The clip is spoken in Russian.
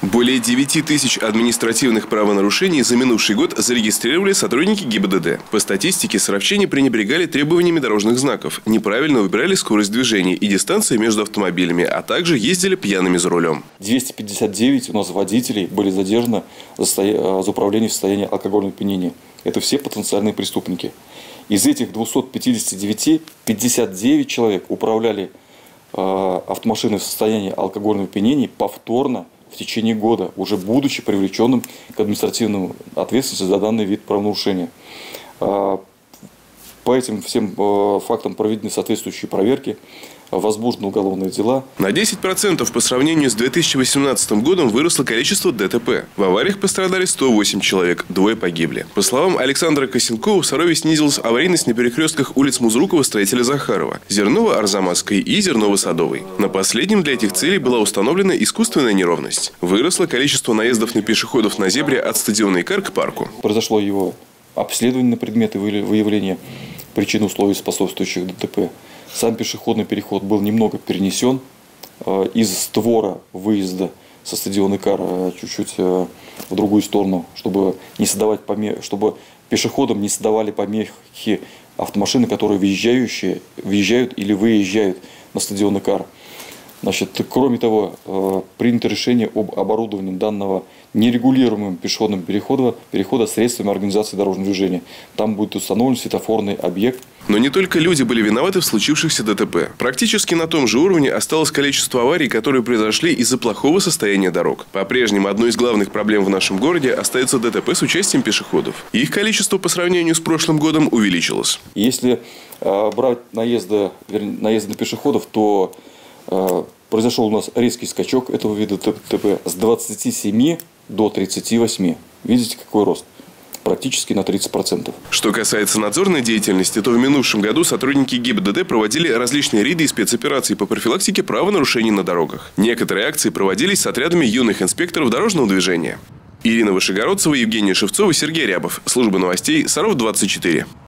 Более 9 тысяч административных правонарушений за минувший год зарегистрировали сотрудники ГИБДД. По статистике, саровчане пренебрегали требованиями дорожных знаков, неправильно выбирали скорость движения и дистанцию между автомобилями, а также ездили пьяными за рулем. 259 у нас водителей были задержаны за управление в состоянии алкогольного опьянения. Это все потенциальные преступники. Из этих 259, 59 человек управляли автомашиной в состоянии алкогольного опьянения повторно в течение года, уже будучи привлеченным к административной ответственности за данный вид правонарушения. По этим всем фактам проведены соответствующие проверки, возбуждены уголовные дела. На 10% по сравнению с 2018 годом выросло количество ДТП. В авариях пострадали 108 человек, 2 погибли. По словам Александра Косенкова, в Сарове снизилась аварийность на перекрестках улиц Музрукова, строителя Захарова, Зерново-Арзамасской и Зерново-Садовой. На последнем для этих целей была установлена искусственная неровность. Выросло количество наездов на пешеходов на зебре от стадиона Икар к парку. Произошло его обследование на предметы выявления причин условий, способствующих ДТП. Сам пешеходный переход был немного перенесен из створа выезда со стадиона Икар чуть-чуть в другую сторону, чтобы пешеходам не создавали помехи автомашины, которые въезжают или выезжают на стадион Икар. Кроме того, принято решение об оборудовании данного нерегулируемым пешеходным перехода средствами организации дорожного движения. Там будет установлен светофорный объект. Но не только люди были виноваты в случившихся ДТП. Практически на том же уровне осталось количество аварий, которые произошли из-за плохого состояния дорог. По-прежнему одной из главных проблем в нашем городе остается ДТП с участием пешеходов. Их количество по сравнению с прошлым годом увеличилось. Если брать наезды на пешеходов, то произошел у нас резкий скачок этого вида ДТП с 27 до 38. Видите, какой рост? Практически на 30%. Что касается надзорной деятельности, то в минувшем году сотрудники ГИБДД проводили различные рейды и спецоперации по профилактике правонарушений на дорогах. Некоторые акции проводились с отрядами юных инспекторов дорожного движения. Ирина Вышегородцева, Евгений Шевцов и Сергей Рябов. Служба новостей Саров 24.